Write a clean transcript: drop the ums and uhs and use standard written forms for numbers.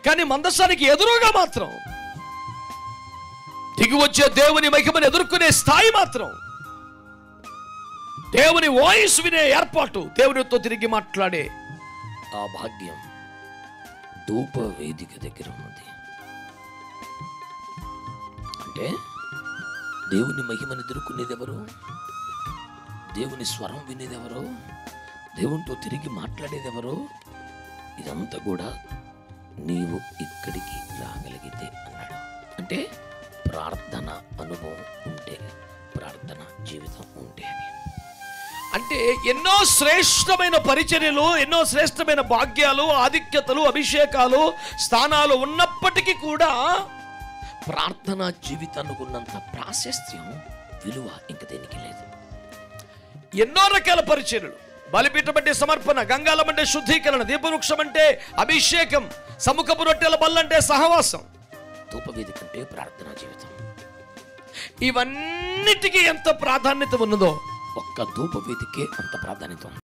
కానీ మందసానికి ఎదురుగా మాత్రం దిగి వచ్చే దేవుని మహిమను ఎదుర్కొనే స్థాయి మాత్రం, దేవుని వాయిస్ వినే ఏర్పాటు, దేవునితో తిరిగి మాట్లాడే ఆ భాగ్యం ధూప వేదిక దగ్గర ఉన్నది. అంటే దేవుని మహిమను ఎదుర్కొనేది ఎవరు? దేవుని స్వరం వినేది ఎవరు? దేవునితో తిరిగి మాట్లాడేది ఎవరు? ఇదంతా కూడా నీవు ఇక్కడికి రాగలిగితే అన్నాడు. అంటే ప్రార్థన అనుభవం ఉంటే, ప్రార్థన జీవితం ఉంటే అని. అంటే ఎన్నో శ్రేష్టమైన పరిచర్యలు, ఎన్నో శ్రేష్టమైన భాగ్యాలు, ఆధిక్యతలు, అభిషేకాలు, స్థానాలు ఉన్నప్పటికీ కూడా ప్రార్థనా జీవితానికి ఉన్నంత ప్రాశస్త్యం, విలువ ఇంక దేనికి లేదు. ఎన్నో రకాల పరిచర్యలు, బలిపీఠం అంటే సమర్పణ, గంగాలం అంటే శుద్ధీకరణ, దీపవృక్షం అంటే అభిషేకం, సముఖపు రొట్టెల బల్లంటే సహవాసం, ధూపవేదిక అంటే ప్రార్థనా జీవితం. ఇవన్నిటికీ ఎంత ప్రాధాన్యత ఉన్నదో ఒక్క ధూపవేదికే అంత ప్రాధాన్యత ఉంది.